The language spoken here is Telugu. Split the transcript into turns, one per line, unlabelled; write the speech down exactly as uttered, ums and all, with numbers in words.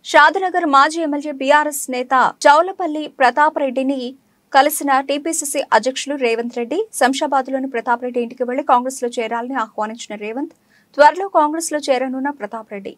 షాద్నగర్ మాజీ ఎమ్మెల్యే బీఆర్ఎస్ నేత చౌలపల్లి ప్రతాప్ రెడ్డిని కలిసిన టీపీసీసీ అధ్యక్షులు రేవంత్ రెడ్డి శంషాబాద్లోని ప్రతాప్ రెడ్డి ఇంటికి వెళ్లి కాంగ్రెస్ లో చేరాలని ఆహ్వానించిన రేవంత్ త్వరలో కాంగ్రెస్ లో చేరనున్న ప్రతాప్ రెడ్డి